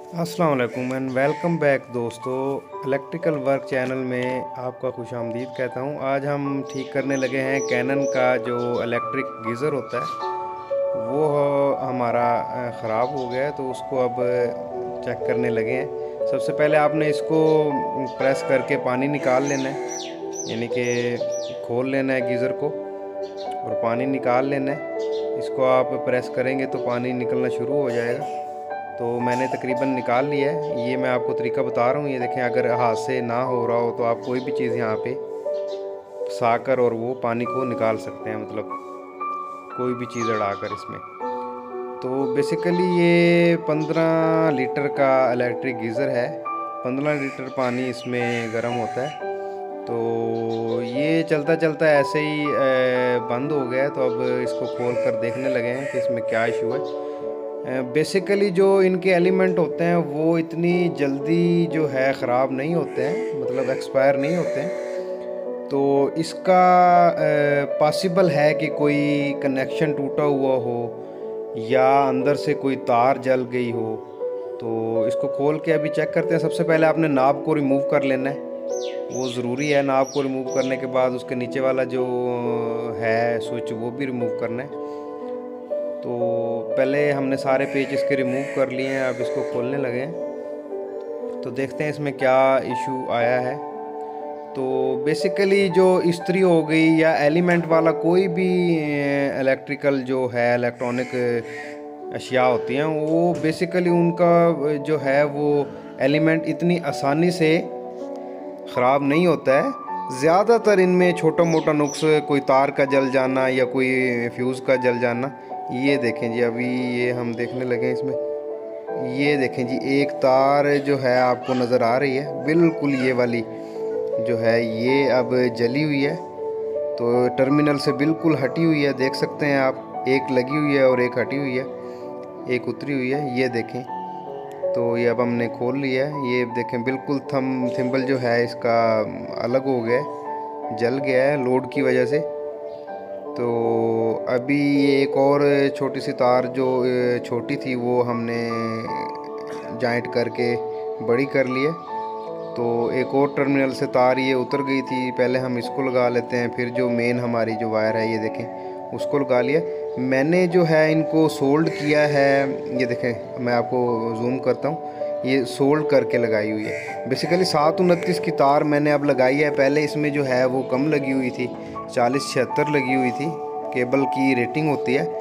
अस्सलाम वालेकुम and welcome back दोस्तों। इलेक्ट्रिकल वर्क चैनल में आपका खुशामदीद कहता हूँ। आज हम ठीक करने लगे हैं कैनन का जो इलेक्ट्रिक गीज़र होता है वो हमारा ख़राब हो गया है, तो उसको अब चेक करने लगे हैं। सबसे पहले आपने इसको प्रेस करके पानी निकाल लेना है, यानी कि खोल लेना है गीज़र को और पानी निकाल लेना है। इसको आप प्रेस करेंगे तो पानी निकलना शुरू हो जाएगा। तो मैंने तकरीबन निकाल लिया है। ये मैं आपको तरीका बता रहा हूँ। ये देखें, अगर हाथ से ना हो रहा हो तो आप कोई भी चीज़ यहाँ पे फंसाकर और वो पानी को निकाल सकते हैं, मतलब कोई भी चीज़ अड़ाकर इसमें। तो बेसिकली ये 15 लीटर का इलेक्ट्रिक गीज़र है। 15 लीटर पानी इसमें गर्म होता है। तो ये चलता चलता ऐसे ही बंद हो गया है। तो अब इसको खोल कर देखने लगे हैं कि इसमें क्या इशू है। बेसिकली जो इनके एलिमेंट होते हैं वो इतनी जल्दी जो है ख़राब नहीं होते हैं, मतलब एक्सपायर नहीं होते हैं। तो इसका पॉसिबल है कि कोई कनेक्शन टूटा हुआ हो या अंदर से कोई तार जल गई हो। तो इसको खोल के अभी चेक करते हैं। सबसे पहले आपने नाब को रिमूव कर लेना है, वो ज़रूरी है। नाब को रिमूव करने के बाद उसके नीचे वाला जो है स्विच वो भी रिमूव करना है। तो पहले हमने सारे पेच इसके रिमूव कर लिए हैं, अब इसको खोलने लगे हैं। तो देखते हैं इसमें क्या इशू आया है। तो बेसिकली जो इस्त्री हो गई या एलिमेंट वाला कोई भी इलेक्ट्रिकल जो है इलेक्ट्रॉनिक अशिया होती हैं, वो बेसिकली उनका जो है वो एलिमेंट इतनी आसानी से ख़राब नहीं होता है। ज़्यादातर इनमें छोटा मोटा नुक्स, कोई तार का जल जाना या कोई फ्यूज़ का जल जाना। ये देखें जी, अभी ये हम देखने लगे हैं इसमें। ये देखें जी, एक तार जो है आपको नज़र आ रही है, बिल्कुल ये वाली जो है ये अब जली हुई है। तो टर्मिनल से बिल्कुल हटी हुई है, देख सकते हैं आप। एक लगी हुई है और एक हटी हुई है, एक उतरी हुई है, ये देखें। तो ये अब हमने खोल लिया है। ये देखें बिल्कुल थिम्बल जो है इसका अलग हो गया है, जल गया है लोड की वजह से। तो अभी ये एक और छोटी सी तार जो छोटी थी वो हमने जॉइंट करके बड़ी कर लिए। तो एक और टर्मिनल से तार ये उतर गई थी, पहले हम इसको लगा लेते हैं, फिर जो मेन हमारी जो वायर है ये देखें उसको लगा लिया। मैंने जो है इनको सोल्ड किया है, ये देखें मैं आपको जूम करता हूँ, ये सोल्ड करके लगाई हुई है। बेसिकली 729 की तार मैंने अब लगाई है। पहले इसमें जो है वो कम लगी हुई थी, 4076 लगी हुई थी। केबल की रेटिंग होती है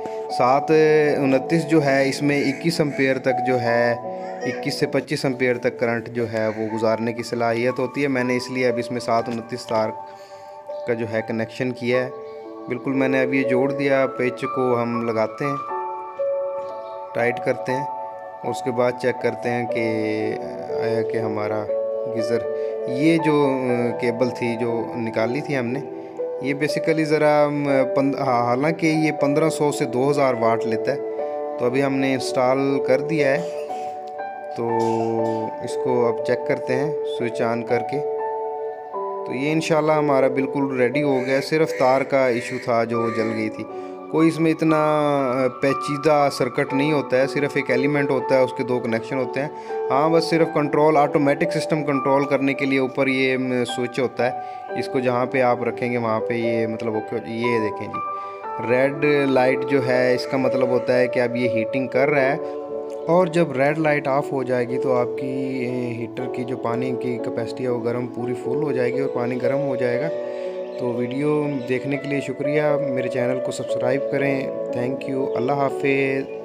729, जो है इसमें 21 एम्पेयर तक जो है 21 से 25 एम्पेयर तक करंट जो है वो गुजारने की सलाहियत होती है। मैंने इसलिए अब इसमें 729 तार का जो है कनेक्शन किया है। बिल्कुल मैंने अब ये जोड़ दिया। पेच को हम लगाते हैं, टाइट करते हैं, उसके बाद चेक करते हैं कि आया कि हमारा गीज़र, ये जो केबल थी जो निकाली थी हमने, ये बेसिकली ज़रा हालांकि ये 1500 से 2000 वाट लेता है। तो अभी हमने इंस्टॉल कर दिया है। तो इसको अब चेक करते हैं स्विच ऑन करके। तो ये इंशाल्लाह हमारा बिल्कुल रेडी हो गया। सिर्फ तार का इशू था जो जल गई थी। कोई इसमें इतना पेचीदा सर्किट नहीं होता है, सिर्फ एक एलिमेंट होता है, उसके दो कनेक्शन होते हैं। हाँ, बस सिर्फ कंट्रोल, ऑटोमेटिक सिस्टम कंट्रोल करने के लिए ऊपर ये स्विच होता है। इसको जहाँ पे आप रखेंगे वहाँ पे ये मतलब ये देखें जी, रेड लाइट जो है इसका मतलब होता है कि अब ये हीटिंग कर रहा है। और जब रेड लाइट ऑफ हो जाएगी तो आपकी हीटर की जो पानी की कैपेसिटी है वो गर्म पूरी फुल हो जाएगी और पानी गर्म हो जाएगा। तो वीडियो देखने के लिए शुक्रिया। मेरे चैनल को सब्सक्राइब करें। Thank you. अल्लाह हाफिज़।